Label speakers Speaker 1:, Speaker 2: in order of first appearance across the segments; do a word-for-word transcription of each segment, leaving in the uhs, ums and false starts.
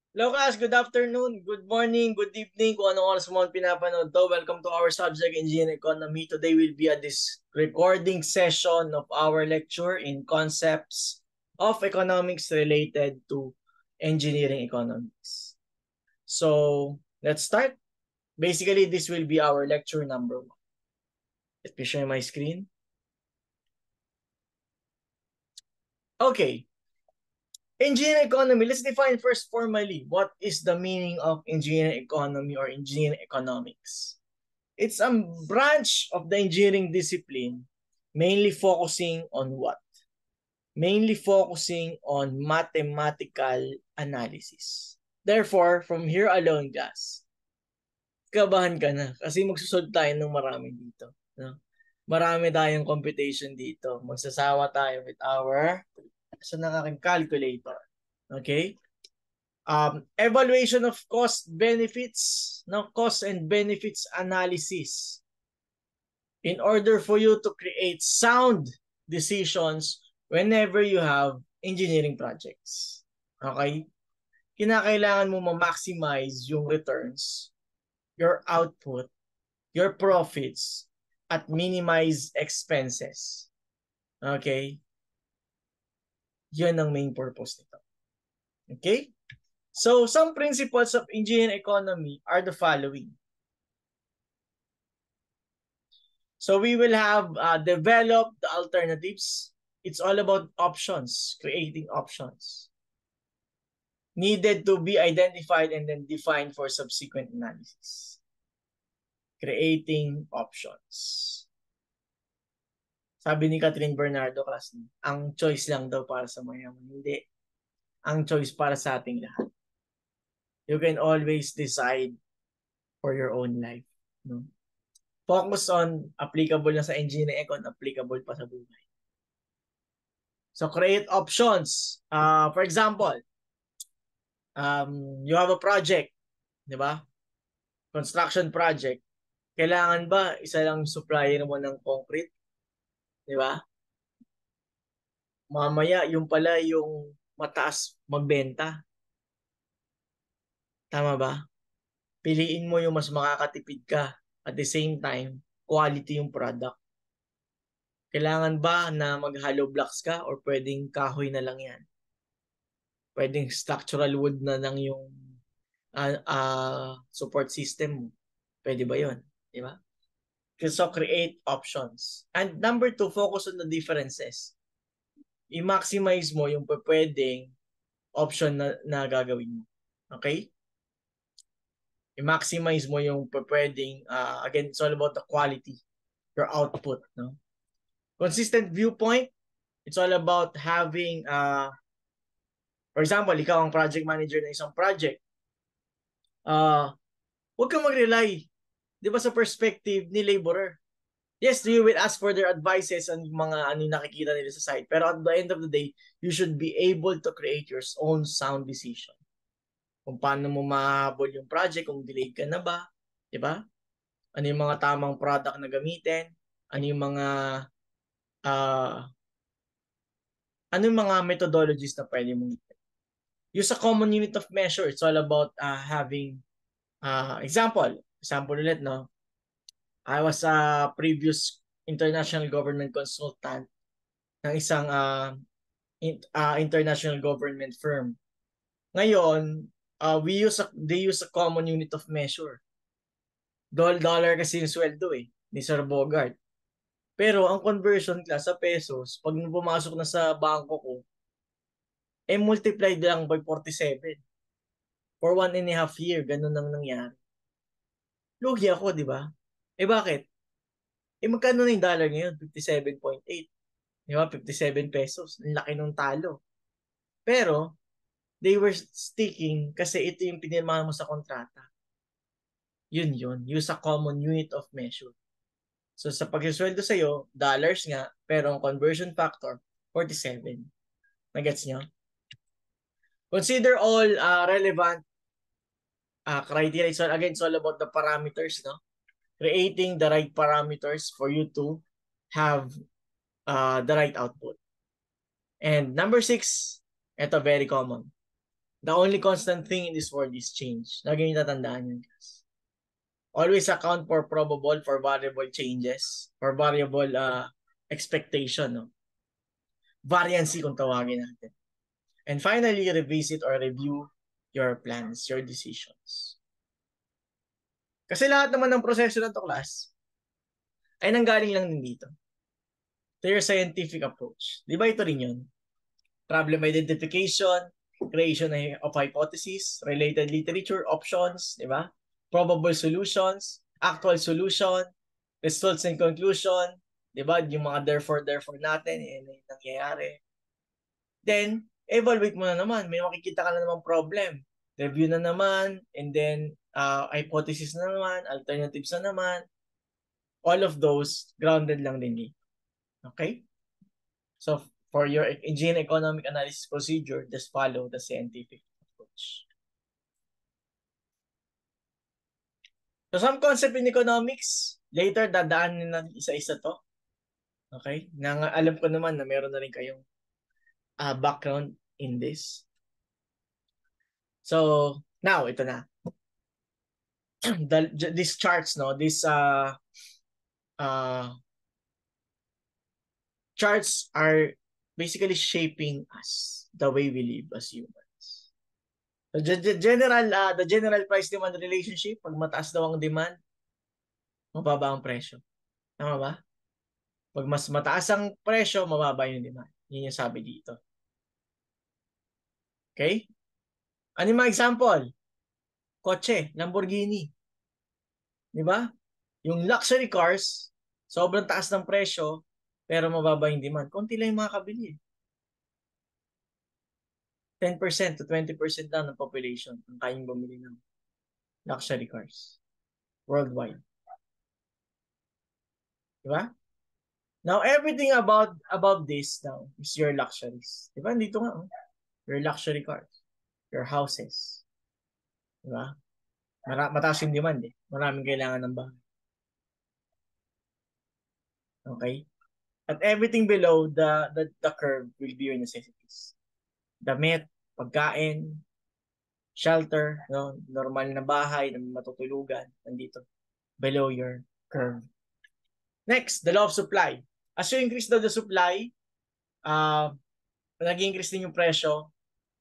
Speaker 1: Hello guys, good afternoon, good morning, good evening, kung anong oras mo pinapanood to. Welcome to our subject, Engineering Economy. Today will be a this recording session of our lecture in concepts of economics related to engineering economics. So, let's start. Basically, this will be our lecture number one. Let me share my screen. Okay. Engineering economy, let's define first formally what is the meaning of engineering economy or engineering economics. It's a branch of the engineering discipline mainly focusing on what? Mainly focusing on mathematical analysis. Therefore, from here alone, guys, kabahan ka na kasi magsusolve tayo ng marami dito. No? Marami tayong computation dito. Magsasawa tayo with our sa aking calculator. Okay? Um, evaluation of cost benefits, no cost and benefits analysis in order for you to create sound decisions whenever you have engineering projects. Okay? Kinakailangan mo ma-maximize yung returns, your output, your profits, at minimize expenses. Okay? Yun ang main purpose nito. Okay? So, some principles of engineering economy are the following. So, we will have uh, develop the alternatives. It's all about options, creating options. Needed to be identified and then defined for subsequent analysis. Creating options. Sabi ni Catherine Bernardo, class, ang choice lang daw para sa mayaman. Hindi. Ang choice para sa ating lahat. You can always decide for your own life. No? Focus on applicable na sa engineering econ, applicable pa sa buhay. So create options. Uh, for example, um, you have a project, di ba? Construction project. Kailangan ba isa lang supplier mo ng concrete? Di ba? Mamaya yung pala yung mataas magbenta. Tama ba? Piliin mo yung mas makakatipid ka. At the same time, quality yung product. Kailangan ba na mag-hollow blocks ka or pwedeng kahoy na lang yan? Pwedeng structural wood na lang yung uh, uh, support system mo. Pwede ba yun? Di ba? So, create options. And number two, focus on the differences. I-maximize mo yung pwedeng option na, na gagawin mo. Okay? I-maximize mo yung pwedeng, uh, again, it's all about the quality, your output. No? Consistent viewpoint, it's all about having, uh, for example, ikaw ang project manager ng isang project. Uh, huwag kang mag-rely, di ba, sa perspective ni laborer. Yes, you will ask for their advices on mga ano yung nakikita nila sa site. Pero at the end of the day, you should be able to create your own sound decision. Kung paano mo mahabol yung project, kung delayed ka na ba, di ba? Ano yung mga tamang product na gamitin, ano yung mga uh, ano yung mga methodologies na pwede mong use a common unit of measure. It's all about uh, having uh, example. Example ulit, no? I was a previous international government consultant ng isang uh, in, uh, international government firm. Ngayon, uh, we use a, they use a common unit of measure. Dollar kasi yung sweldo eh, ni Sir Bogart. Pero ang conversion class sa pesos, pag pumasok na sa bangko ko, eh multiplied lang by forty-seven. For one and a half year, ganun ang nangyari. Lugi ako, di ba? Eh bakit? Eh magkano na yung dollar ngayon? fifty-seven point eight. Di ba? fifty-seven pesos. Ang laki nung talo. Pero, they were sticking kasi ito yung pinirmahan mo sa kontrata. Yun yun. Use a common unit of measure. So sa pag-sweldo sa'yo, dollars nga, pero ang conversion factor, forty-seven. Nagets nyo? Consider all uh, relevant uh, criteria. So again, it's all about the parameters, no? Creating the right parameters for you to have uh, the right output. And number six, ito very common. The only constant thing in this world is change. Lagi nyo tatandaan yun, guys. Always account for probable, for variable changes, for variable uh, expectation, no? Variancy kung tawagin natin. And finally, revisit or review your plans, your decisions. Kasi lahat naman ng proseso na to, class, ay nanggaling lang din dito. To your scientific approach. Di ba ito rin yun? Problem identification, creation of hypotheses, related literature, options, di ba? Probable solutions, actual solution, results and conclusion, di ba? Yung mga therefore, therefore natin, yun yung nangyayari. Then, evaluate mo na naman. May makikita ka na naman problem. Review na naman, and then, uh, hypothesis na naman, alternatives na naman. All of those, grounded lang din. Okay? So, for your engineering economic analysis procedure, just follow the scientific approach. So, some concept in economics, later dadaanin natin isa-isa to. Okay? Nang alam ko naman na meron na rin kayong uh, background in this. So, now, ito na. the, these charts, no? These uh, uh, charts are basically shaping us the way we live as humans. So, general, uh, the general price-demand relationship, pag mataas daw ang demand, mababa ang presyo. Tama ba? Pag mas mataas ang presyo, mababa yung demand. Yun yung sabi dito. Okay? Ano yung mga example? Kotse, Lamborghini. Di ba? Yung luxury cars, sobrang taas ng presyo, pero mababa yung demand. Konti lang yung makakabili. ten percent to twenty percent lang ng population ang kayang bumili ng luxury cars worldwide. Diba? Now, everything about above this now is your luxuries. Diba? Dito nga, oh. Your luxury cars, your houses. Diba? Mara mataas yung demand eh. Maraming kailangan ng bahay. Okay? At everything below the, the, the curve will be your necessities. Damit, pagkain, shelter, no? Normal na bahay, na matutulugan, nandito. Below your curve. Next, the law of supply. As you increase the, the supply, uh, nag-increase din yung presyo,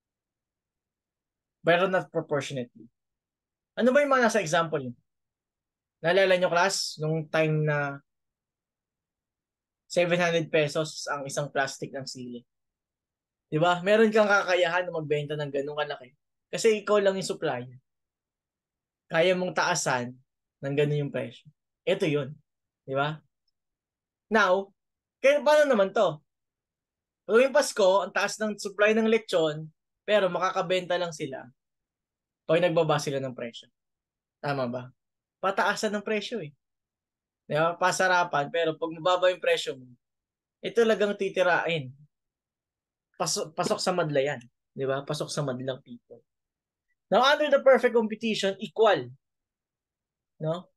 Speaker 1: pero not proportionately. Ano ba yung mga nasa example niyo? Naalala nyo, class, nung time na seven hundred pesos ang isang plastic ng sili. Diba? Meron kang kakayahan na magbenta ng ganun kalaki. Kasi ikaw lang yung supply. Kaya mong taasan ng ganun yung presyo. Ito yun. Diba? Now, kaya paano naman to? Tuwing Pasko, ang taas ng supply ng lechon, pero makakabenta lang sila pag nagbaba sila ng presyo. Tama ba? Pataasan ng presyo eh. Diba? Pasarapan, pero pag mababa yung presyo mo, ito lagang titirain. Pasok, pasok sa madlayan. Diba? Pasok sa madlang people. Now, under the perfect competition, equal. No?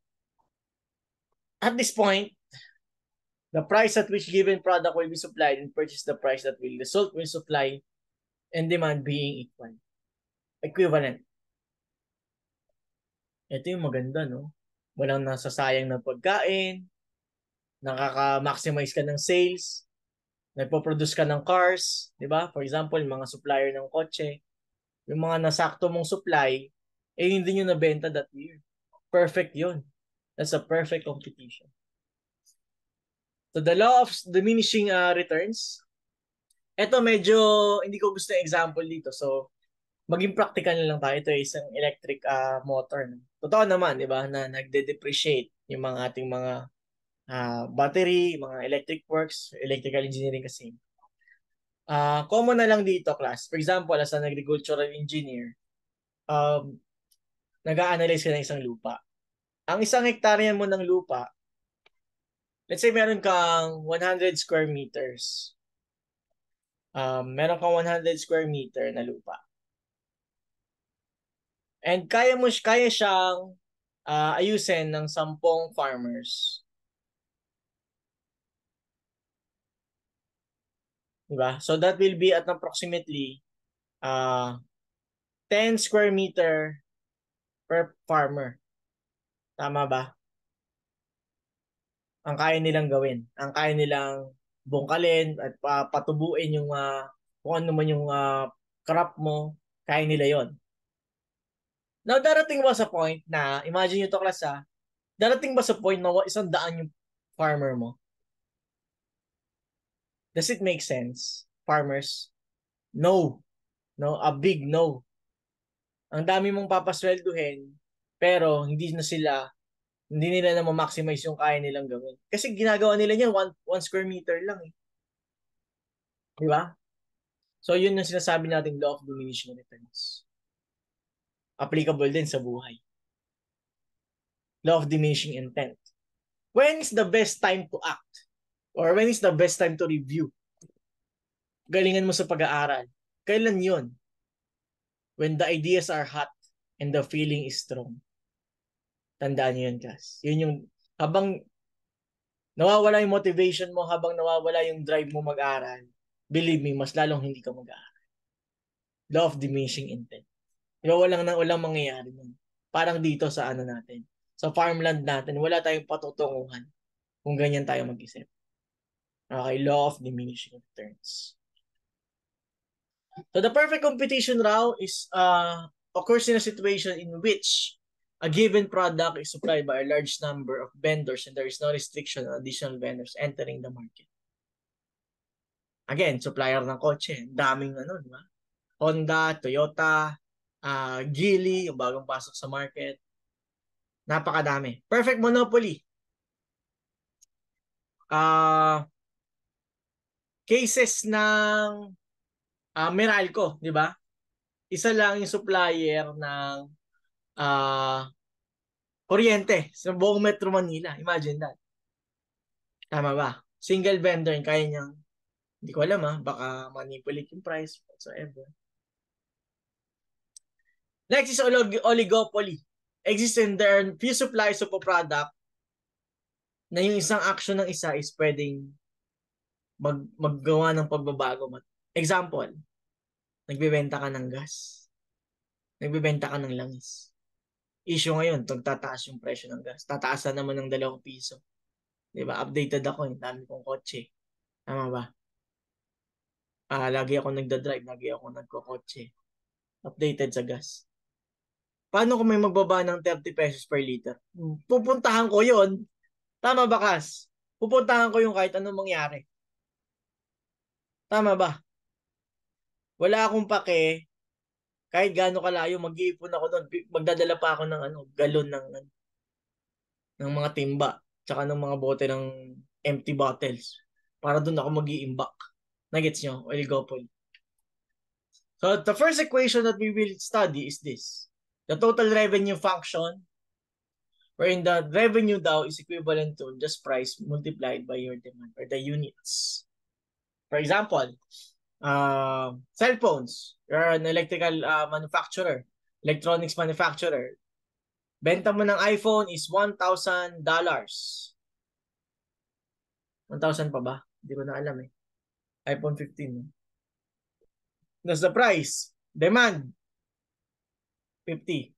Speaker 1: At this point, the price at which given product will be supplied and purchase the price that will result when supply and demand being equal. Equivalent. Ito yung maganda, no? Walang nasasayang na pagkain, nakaka-maximize ka ng sales, nagpo-produce ka ng cars, di ba? For example, yung mga supplier ng kotse, yung mga nasakto mong supply, eh hindi nyo nabenta that year. Perfect yun. That's a perfect competition. So the law of diminishing uh, returns, ito medyo hindi ko gusto yung example dito. So maging practical na lang tayo. Ito ay isang electric uh, motor. No? Totoo naman, di ba, na nagde-depreciate yung mga ating mga uh, battery, mga electric works, electrical engineering kasi. Uh, common na lang dito, class. For example, as an agricultural engineer, um, nag-a-analyze ka ng isang lupa. Ang isang hektarya mo ng lupa, let's say meron kang one hundred square meters. Um, meron kang one hundred square meter na lupa. And kaya mo kaya siyang uh, ayusin ng sampung farmers. Diba? So that will be at approximately uh, ten square meter per farmer. Tama ba? Ang kaya nilang gawin. Ang kaya nilang bungkalin at uh, patubuin yung uh, kung ano man yung uh, crop mo, kaya nila yon. Now, darating ba sa point na, imagine nyo to class ha, darating ba sa point na isang daan yung farmer mo? Does it make sense, farmers? No. No, a big no. Ang dami mong papasweldohin, pero hindi na sila, hindi nila na ma-maximize yung kaya nilang gawin. Kasi ginagawa nila niyan, one, one square meter lang eh. Di ba? So, yun yung sinasabi nating law of diminishing returns. Applicable din sa buhay. Law of diminishing intent. When is the best time to act? Or when is the best time to review? Galingan mo sa pag-aaral. Kailan yun? When the ideas are hot and the feeling is strong. Tandaan niyo yun, class. Yun yung, habang nawawala yung motivation mo, habang nawawala yung drive mo mag-aral, believe me, mas lalong hindi ka mag-aaral. Law of diminishing intent. Diba, walang na walang mangyayari nun. Parang dito sa ano natin, sa farmland natin, wala tayong patutunguhan kung ganyan tayo mag-isip. Okay, law of diminishing returns. So the perfect competition raw is uh, occurs in a situation in which a given product is supplied by a large number of vendors and there is no restriction on additional vendors entering the market. Again, supplier ng kotse, daming ano, di ba? Honda, Toyota, uh, Geely, yung bagong pasok sa market. Napakadami. Perfect monopoly. Uh, cases ng uh, Meralco, di ba? Isa lang yung supplier ng uh, kuryente sa buong Metro Manila. Imagine that. Tama ba? Single vendor, kaya niyang, hindi ko alam ha, baka manipulate yung price, whatsoever. Next is olig oligopoly. Exists in there are few suppliers of a product na yung isang action ng isa is pwedeng mag maggawa ng pagbabago. Example, nagbebenta ka ng gas. Nagbebenta ka ng langis. Issue ngayon, tagtataas yung presyo ng gas. Tataas na naman ng dalawang piso. Diba? Updated ako, yung dami kong kotse. Tama ba? Ah, lagi ako nagda-drive, lagi ako nagko-kotse. Updated sa gas. Paano kung may magbaba ng thirty pesos per liter? Pupuntahan ko yon. Tama ba, Kas? Pupuntahan ko yung kahit anong mangyari. Tama ba? Wala akong pake. Kahit gaano kalayo, mag-iipon ako doon. Magdadala pa ako ng ano, galon ng, ng mga timba. Tsaka ng mga bote ng empty bottles. Para doon ako mag-iimbak. Nagets nyo? Oligopoly. So, the first equation that we will study is this. The total revenue function, wherein the revenue daw is equivalent to just price multiplied by your demand or the units. For example, uh, cell phones. You're an electrical uh, manufacturer, electronics manufacturer. Benta mo ng iPhone is one thousand dollars. one thousand pa ba? Hindi ko na alam eh. iPhone fifteen. That's the price. Demand. fifty.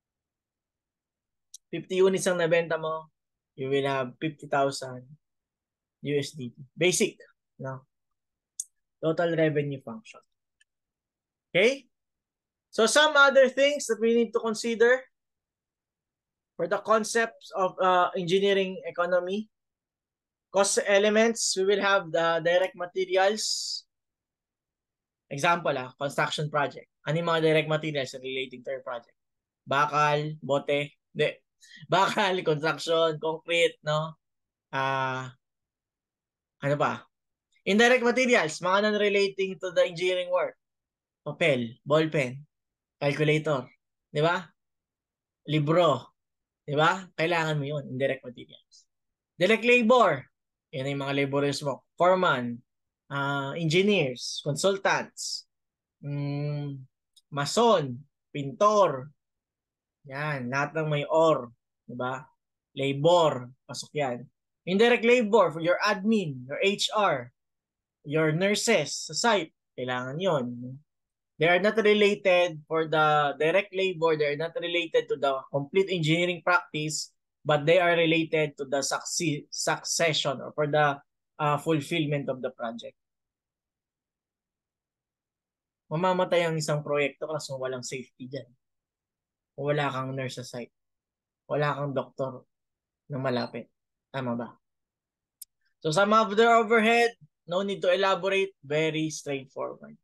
Speaker 1: fifty units ang nabenta mo, you will have fifty thousand U S D T. Basic. No? Total revenue function. Okay? So some other things that we need to consider for the concepts of uh, engineering economy. Cost elements, we will have the direct materials. Example, ah, construction project. Ano yung mga direct materials relating to your project? Bakal, bote, de. Bakal, construction, concrete, no? Ah, uh, ano pa? Indirect materials, mga non-relating to the engineering work. Papel, ballpen, calculator, di ba? Libro, di ba? Kailangan mo yun, indirect materials. Direct labor, yan yung mga laborers mo. Foreman, uh, engineers, consultants, mm, mason, pintor, yan, lahat ng may or, di ba? Labor, pasok yan. Indirect labor for your admin, your H R, your nurses sa site, kailangan yon. They are not related for the direct labor. They are not related to the complete engineering practice, but they are related to the succe- succession or for the uh, fulfillment of the project. Mamamatay ang isang proyekto kasi walang safety dyan. Wala kang nurse sa site. Wala kang doktor na malapit. Tama ba? So some of their overhead, no need to elaborate, very straightforward.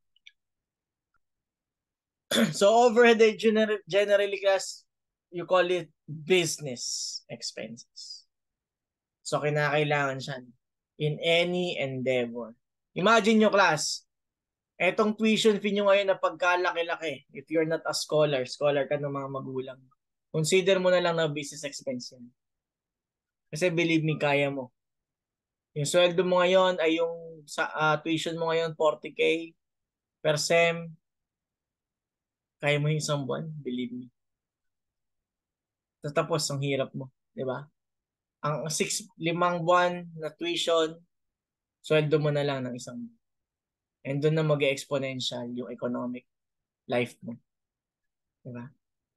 Speaker 1: So overhead gener generally class, you call it business expenses. So kinakailangan siya in any endeavor. Imagine nyo class, etong tuition fee nyo ngayon na pagkalaki-laki, if you're not a scholar, scholar ka ng mga magulang, consider mo na lang na business expense yan. Kasi believe me, kaya mo. Yung sweldo mo ngayon ay yung sa uh, tuition mo ngayon forty K per sem, kaya mo yung isang buwan, believe me. Tapos ang hirap mo, di ba? Ang six, limang buwan na tuition, sweldo mo na lang ng isang buwan. And doon na mag-exponential yung economic life mo. Di ba?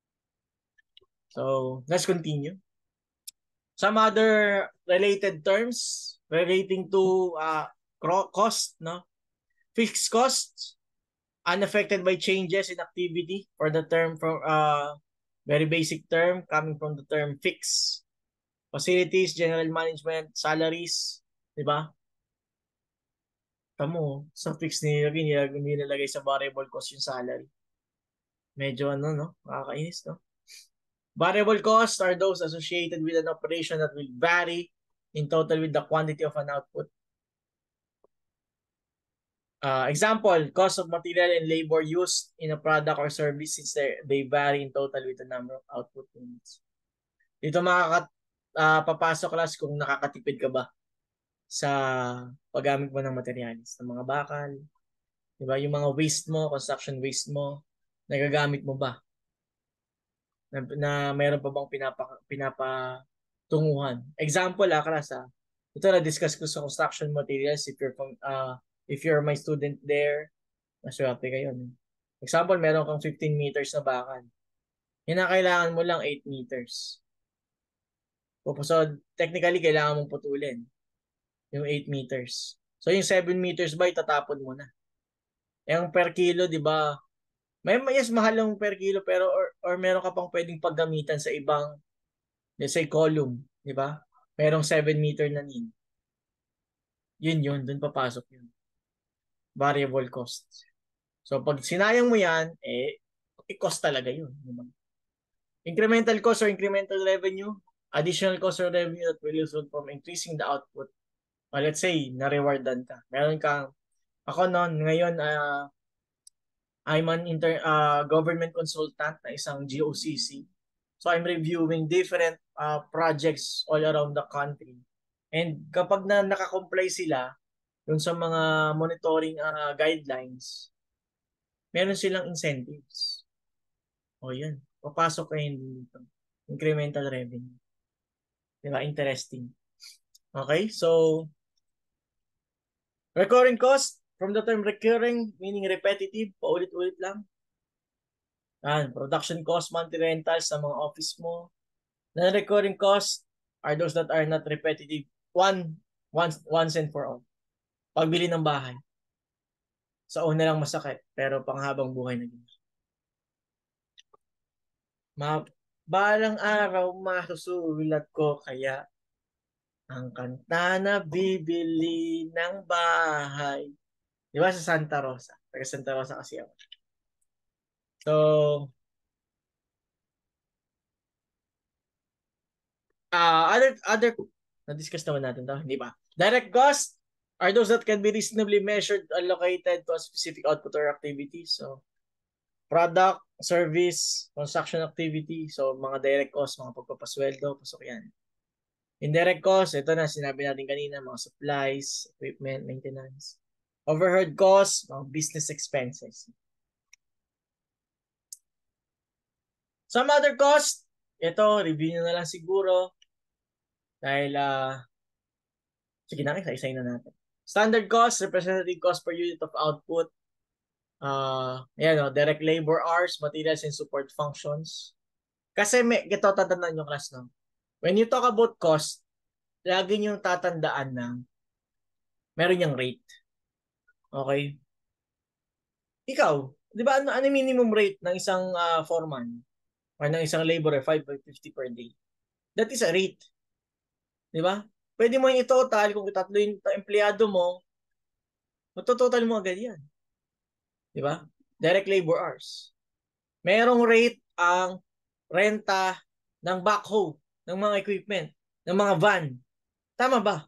Speaker 1: So, let's continue. Some other related terms relating to uh, cost, no? Fixed costs, unaffected by changes in activity, for the term from uh, very basic term coming from the term fixed. Facilities, general management, salaries, di ba? Tamo, sa fixed nilagay, nilalagay sa variable cost yung salary. Medyo ano, no? Nakakainis, no? Variable costs are those associated with an operation that will vary in total with the quantity of an output. Uh, example, cost of material and labor used in a product or service since they vary in total with the number of output units. Dito makakat uh, papasok class kung nakakatipid ka ba sa paggamit mo ng materials, ng mga bakal, di ba? Yung mga waste mo, construction waste mo, nagagamit mo ba? Na, na mayroon pa bang pinapa, pinapatunguhan? Example, ah, class, ah. Ito na-discuss ko sa construction materials if you're, uh, if you're my student there, maswerte kayo. No? Example, meron kang fifteen meters na bakal. Yan na kailangan mo lang eight meters. So, technically, kailangan mong putulin yung eight meters. So, yung seven meters ba, itatapon mo na. Yung per kilo, di ba? May yes, mahal yung per kilo, pero or, or meron ka pang pwedeng paggamitan sa ibang, let's say, column. Di ba? Merong seven meter na nin. Yun yun, dun papasok yun. Variable cost. So, pag sinayang mo yan, eh, i-cost talaga yun. Diba? Incremental cost or incremental revenue, additional cost or revenue that will result from increasing the output. Or let's say, na-rewardan ka. Meron kang, ako noon, ngayon, uh, I'm an inter, uh, government consultant na isang G O C C. So, I'm reviewing different uh, projects all around the country. And kapag na nakakomply sila dun sa mga monitoring uh, guidelines, meron silang incentives. O yan, papasok kayo dito. Incremental revenue. Diba? Interesting. Okay, so recurring cost, from the term recurring, meaning repetitive, paulit-ulit lang. Yan, production cost, monthly rentals sa mga office mo. Non-recurring cost are those that are not repetitive. One, once, once and for all. Pagbili ng bahay. Sa una lang masakit, pero panghabang buhay na din. Ma balang araw masusulat ko kaya ang kanta na bibili ng bahay. Di ba sa Santa Rosa? Taga Santa Rosa kasi ako. So, uh, other, other, na-discuss naman natin to, di ba? Direct cost are those that can be reasonably measured, allocated to a specific output or activity. So, product, service, construction activity. So, mga direct cost, mga pagpapasweldo, pasok yan. Indirect cost, ito na, sinabi natin kanina, mga supplies, equipment, maintenance. Overhead cost, mga business expenses. Some other cost, ito, review nyo na lang siguro. Dahil, uh, sige na, isa-isay na natin. Standard cost, representative cost per unit of output. Uh, yan o, direct labor hours, materials, and support functions. Kasi may, ito tatandaan yung class, no? When you talk about cost, lagi nyo tatandaan na meron yung rate. Okay? Ikaw, di ba ano, ano minimum rate ng isang uh, foreman or ng isang laborer? five fifty per day. That is a rate. Di ba? Pwede mo yung i-total kung tatlo yung empleyado mo, matototal mo agad yan. Di ba? Direct labor hours. Merong rate ang renta ng backhoe, ng mga equipment, ng mga van. Tama ba?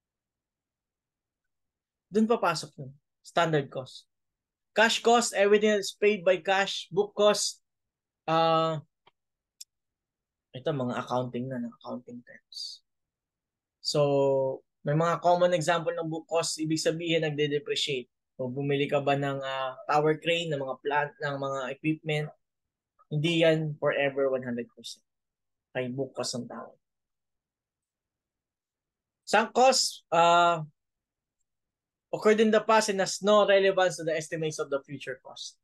Speaker 1: Doon papasok yun. Standard cost. Cash cost, everything is paid by cash. Book cost, uh, ito mga accounting na, accounting terms. So, may mga common example ng book cost, ibig sabihin nagde-depreciate. So, bumili ka ba ng uh, tower crane, ng mga plant, ng mga equipment, hindi yan forever one hundred percent. Kay book cost ng tower. Sunk cost, uh, occurred in the past and has no relevance to the estimates of the future cost.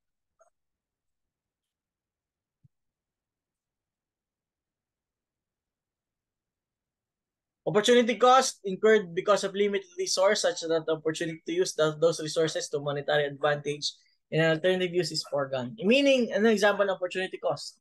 Speaker 1: Opportunity cost incurred because of limited resource such that the opportunity to use the, those resources to monetary advantage and an alternative use is foregone. Meaning, ano example ng opportunity cost?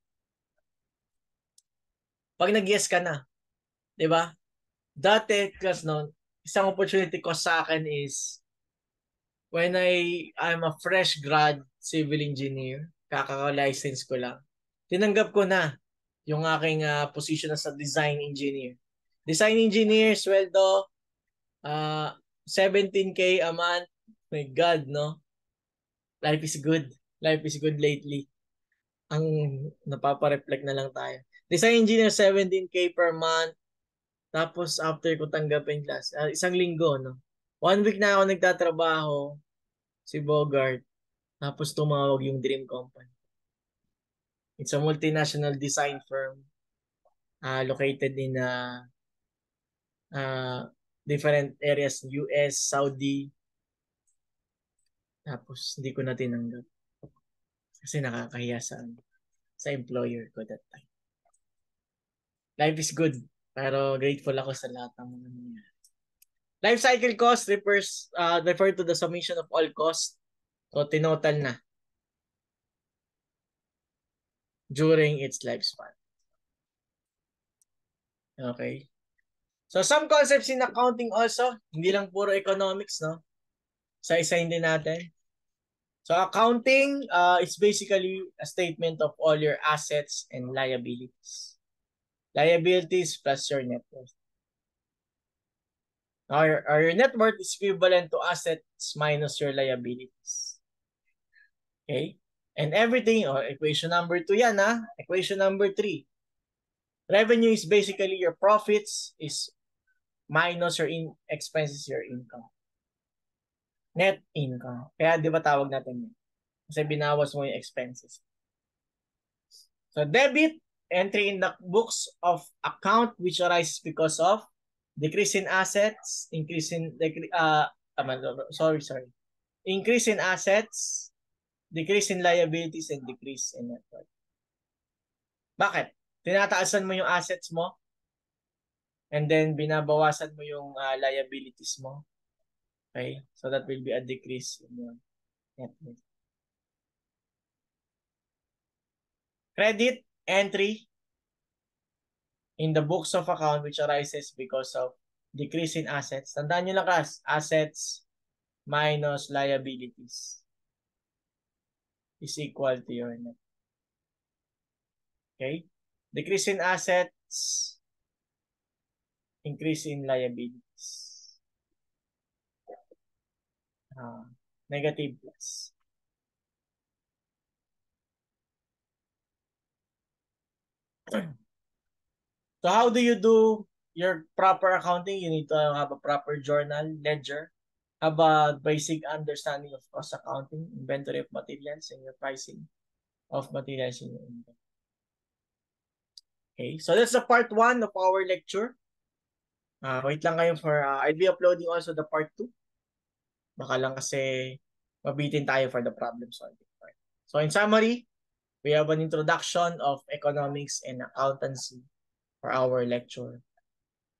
Speaker 1: Pag nag-yes ka na, di ba? Dati, class noon, isang opportunity cost sa akin is when I, I'm a fresh grad civil engineer, kakaka-license ko lang, tinanggap ko na yung aking uh, position as a design engineer. Design engineer, sweldo, uh, seventeen K a month. My God, no? Life is good. Life is good lately. Ang napapa-reflect na lang tayo. Design engineer, seventeen K per month. Tapos after ko tanggapin class, uh, isang linggo, no? One week na ako nagtatrabaho, si Bogart. Tapos tumawag yung Dream Company. It's a multinational design firm uh, located in uh, uh, different areas, U S, Saudi. Tapos hindi ko na tinanggap. Kasi nakakahiya sa, sa employer ko that time. Life is good. Pero grateful ako sa lahat ng mga nangyayari. Life cycle cost refers, uh, refer to the summation of all costs. So, tinotal na during its lifespan. Okay. So, some concepts in accounting also, hindi lang puro economics, no? Isa-isahin din natin. So, accounting uh, is basically a statement of all your assets and liabilities. Liabilities plus your net worth. Our, our net worth is equivalent to assets minus your liabilities. Okay? And everything, oh, equation number two yan, ha? Equation number three. Revenue is basically your profits is minus your in expenses, your income. Net income. Kaya di ba tawag natin yun? Kasi binawas mo yung expenses. So debit, entry in the books of account which arises because of decrease in assets, increase in, uh, sorry, sorry. Increase in assets, decrease in liabilities, and decrease in net worth. Bakit? Tinataasan mo yung assets mo, and then binabawasan mo yung uh, liabilities mo. Okay? So that will be a decrease in your net worth. Credit entry in the books of account which arises because of decrease in assets. Tandaan nyo lang kas, assets minus liabilities is equal to your net. Okay? Decrease in assets, increase in liabilities. Uh, negative plus. So how do you do your proper accounting? You need to have a proper journal, ledger, have a basic understanding of cost accounting, inventory of materials, and your pricing of materials in your inventory. Okay, so that's the part one of our lecture. Uh, wait lang kayo for, uh, I'll be uploading also the part two. Baka lang kasi mabitin tayo for the problem solving part. So in summary, we have an introduction of economics and accountancy for our lecture.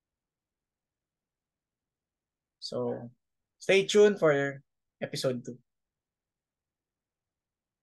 Speaker 1: So stay tuned for episode two.